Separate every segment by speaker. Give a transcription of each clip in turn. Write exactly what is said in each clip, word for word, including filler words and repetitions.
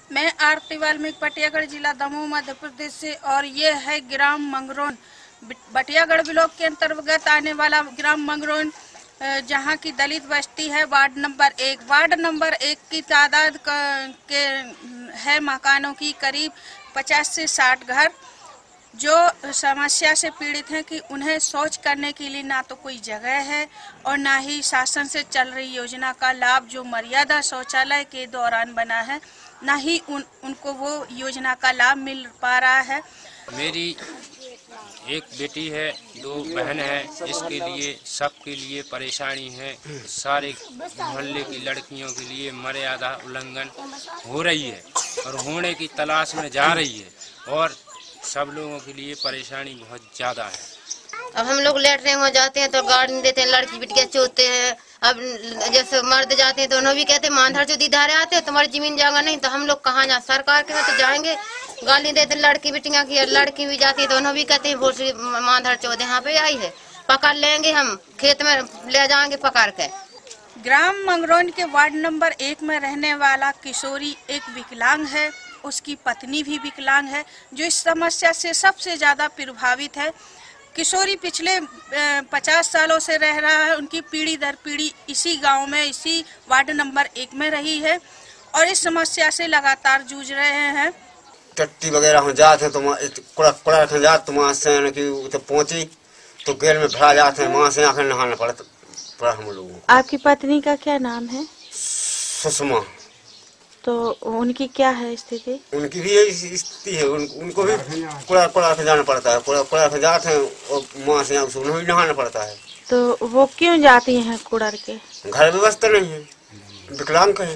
Speaker 1: मैं आरती वाल्मीकि बटियागढ़ जिला दमोह मध्य प्रदेश से, और ये है ग्राम मंगरौन, बटियागढ़ ब्लॉक के अंतर्गत आने वाला ग्राम मंगरौन, जहाँ की दलित बस्ती है। वार्ड नंबर एक वार्ड नंबर एक की तादाद के है मकानों की करीब पचास से साठ घर, जो समस्या से पीड़ित हैं कि उन्हें शौच करने के लिए ना तो कोई जगह है और ना ही शासन से चल रही योजना का लाभ जो मर्यादा शौचालय के दौरान बना है, ना ही उन उनको वो योजना का लाभ मिल पा रहा है।
Speaker 2: मेरी एक बेटी है, दो बहन है, इसके लिए सबके लिए परेशानी है। सारे मोहल्ले की लड़कियों के लिए मर्यादा उल्लंघन हो रही है और होने की तलाश में जा रही है, और सब लोगों के लिए परेशानी बहुत ज्यादा है।
Speaker 3: अब हम लोग लेटरिन में जाते हैं तो गाड़ी नहीं देते हैं, लड़की बिटिया चोते हैं। अब जैसे मर्द जाते हैं तो उन्होंने भी कहते हैं मानधर जो दीदारे आते हैं तुम्हारी जमीन जाएगा नहीं, तो हम लोग कहाँ जाए? सरकार के में तो जाएंगे, गाली देते लड़की बिटिया की। लड़की भी जाती है तो उन्होंने भी कहते हैं वोट मानधर चौदह यहाँ पे आई है, पकड़ लेंगे, हम खेत में ले जाएंगे पकड़ के।
Speaker 1: ग्राम मंगरौन के वार्ड नंबर एक में रहने वाला किशोरी एक विकलांग है, उसकी पत्नी भी विकलांग है, जो इस समस्या से सबसे ज्यादा प्रभावित है। किशोरी पिछले पचास सालों से रह रहा है, उनकी पीढ़ी दर पीढ़ी इसी गांव में, इसी वार्ड नंबर एक में रही है और इस समस्या से लगातार जूझ रहे हैं।
Speaker 4: टट्टी वगैरह हो जाते हैं तो कुड़ा कुड़ा रख जाते तो वहाँ से कि पहुँची तो गेल में भरा जाते हैं, वहाँ से आकर नहाना पड़ता पड़ा हम लोगों को।
Speaker 5: आपकी पत्नी का क्या नाम है?
Speaker 4: सुषमा।
Speaker 5: तो उनकी क्या है स्थिति?
Speaker 4: उनकी भी यही स्थिति है, उन, उनको भी कुड़ा कुड़ा रख जाना पड़ता है, कुड़ा कुड़ा रख जाते हैं और वहाँ से उन्हें भी नहाना पड़ता है।
Speaker 5: तो वो क्यों जाती हैं कुड़र के?
Speaker 4: घर व्यवस्था नहीं है, विकलांग है,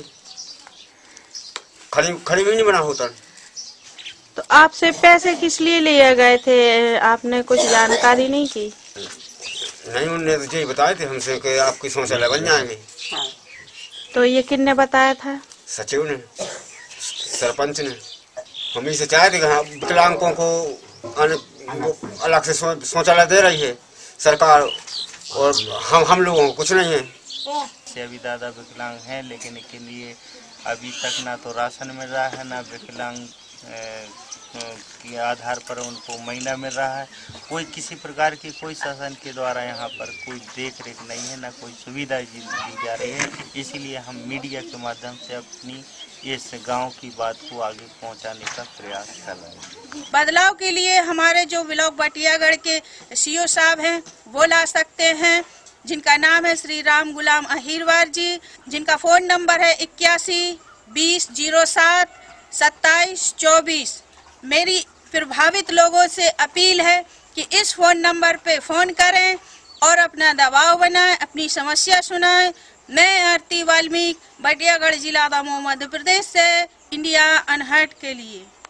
Speaker 4: खड़ी खड़ी भी नहीं बना होता।
Speaker 5: तो आपसे पैसे किस लिए लिए गए थे? आपने कुछ जानकारी नहीं की?
Speaker 4: नहीं, उन्होंने तो यही बताए थे हमसे कि आपकी शौचालय बन जाएंगे।
Speaker 5: तो ये किसने बताया था?
Speaker 4: सचिव ने, सरपंच ने। हम ही से चाहे थे कि हाँ विकलांगों को अलग से शौचालय दे रही है सरकार, और हम हम लोगों को कुछ नहीं है।
Speaker 6: अभी दादा विकलांग हैं, लेकिन इसके लिए अभी तक ना तो राशन मिल रहा है, ना विकलांग के आधार पर उनको महीना मिल रहा है। कोई किसी प्रकार की कोई शासन के द्वारा यहाँ पर कोई देख रेख नहीं है, ना कोई सुविधा दी जा रही है। इसीलिए हम मीडिया के माध्यम से अपनी इस गांव की बात को आगे पहुंचाने का प्रयास कर रहे हैं।
Speaker 1: बदलाव के लिए हमारे जो ब्लॉक बटियागढ़ के सीओ साहब हैं वो ला सकते हैं, जिनका नाम है श्री राम गुलाम अहिरवार जी, जिनका फोन नंबर है इक्यासी बीस जीरो सात सत्ताईस चौबीस। मेरी प्रभावित लोगों से अपील है कि इस फोन नंबर पे फोन करें और अपना दबाव बनाएं, अपनी समस्या सुनाएं। मैं आरती वाल्मीकि बटियागढ़ जिला दमोह मध्य प्रदेश से, इंडिया अनहर्ट के लिए।